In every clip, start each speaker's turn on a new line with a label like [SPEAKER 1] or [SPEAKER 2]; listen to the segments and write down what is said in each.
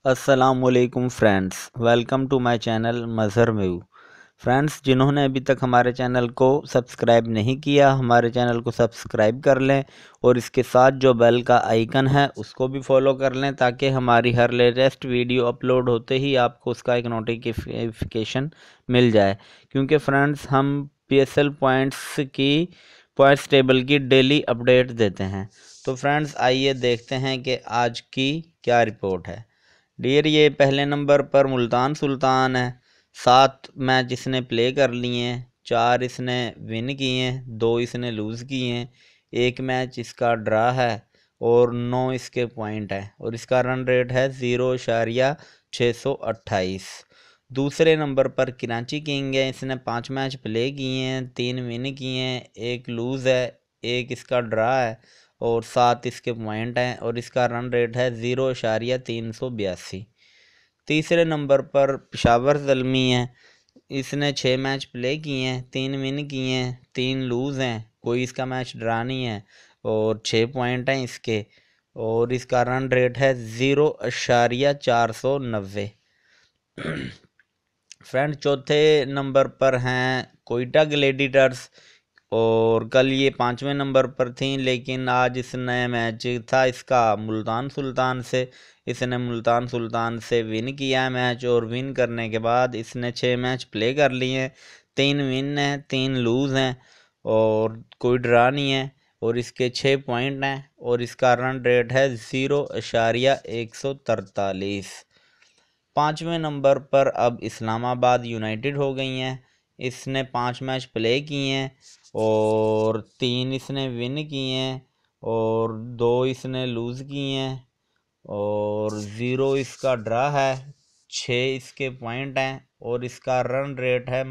[SPEAKER 1] अस्सलामुअलैकुम friends, welcome to my channel Mazhar view. Friends, जिन्होंने अभी तक हमारे चैनल को सब्सक्राइब नहीं किया, हमारे चैनल को सब्सक्राइब कर लें और इसके साथ जो बेल का आइकन है उसको भी फॉलो कर लें ताकि हमारी हर लेटेस्ट वीडियो अपलोड होते ही आपको उसका एक नोटिफिकेशन मिल जाए। क्योंकि फ्रेंड्स, हम पीएसएल पॉइंट्स टेबल की डेली अपडेट देते हैं। तो फ्रेंड्स, आइए देखते हैं कि आज की क्या रिपोर्ट है। डियर, ये पहले नंबर पर मुल्तान सुल्तान है। 7 मैच इसने प्ले कर लिए हैं, 4 इसने विन किए हैं, 2 इसने लूज़ किए हैं, 1 मैच इसका ड्रा है और 9 इसके पॉइंट है और इसका रन रेट है 0.628। दूसरे नंबर पर कराची किंग है। इसने 5 मैच प्ले किए हैं, 3 विन किए हैं, 1 लूज़ है, 1 इसका ड्रा है और 7 इसके पॉइंट हैं और इसका रन रेट है 0.382। तीसरे नंबर पर पेशावर ज़ल्मी है। इसने 6 मैच प्ले किए हैं, 3 विन किए हैं, 3 लूज़ हैं, कोई इसका मैच ड्रा नहीं है और 6 पॉइंट हैं इसके और इसका रन रेट है 0.490। फ्रेंड, चौथे नंबर पर हैं कोयटा ग्लेडिएटर्स और कल ये 5वें नंबर पर थी, लेकिन आज इसने मैच था इसका मुल्तान सुल्तान से। इसने मुल्तान सुल्तान से विन किया मैच और विन करने के बाद इसने 6 मैच प्ले कर लिए हैं, 3 विन हैं, 3 लूज़ हैं और कोई ड्रा नहीं है और इसके 6 पॉइंट हैं और इसका रन रेट है 0.143। 5वें नंबर पर अब इस्लामाबाद यूनाइटेड हो गई हैं। इसने 5 मैच प्ले किए हैं और 3 इसने विन किए हैं और 2 इसने लूज़ किए हैं और 0 इसका ड्रा है, 6 इसके पॉइंट हैं और इसका रन रेट है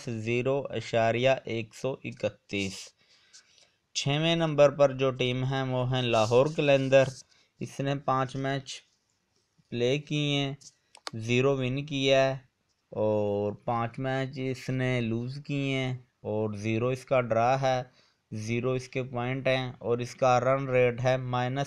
[SPEAKER 1] -0.131। 6वें नंबर पर जो टीम है वो है लाहौर कलंदर। इसने 5 मैच प्ले किए हैं, 0 विन किया है और 5 मैच इसने लूज़ किए हैं और 0 इसका ड्रा है, 0 इसके पॉइंट हैं और इसका रन रेट है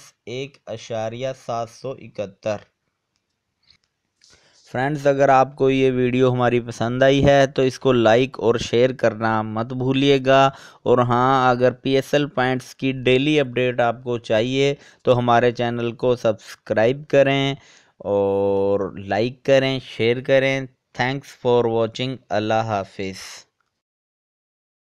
[SPEAKER 1] -1.771। फ्रेंड्स, अगर आपको ये वीडियो हमारी पसंद आई है तो इसको लाइक और शेयर करना मत भूलिएगा। और हाँ, अगर पीएसएल पॉइंट्स की डेली अपडेट आपको चाहिए तो हमारे चैनल को सब्सक्राइब करें और लाइक करें, शेयर करें। Thanks for watching. अल्लाह हाफिज़।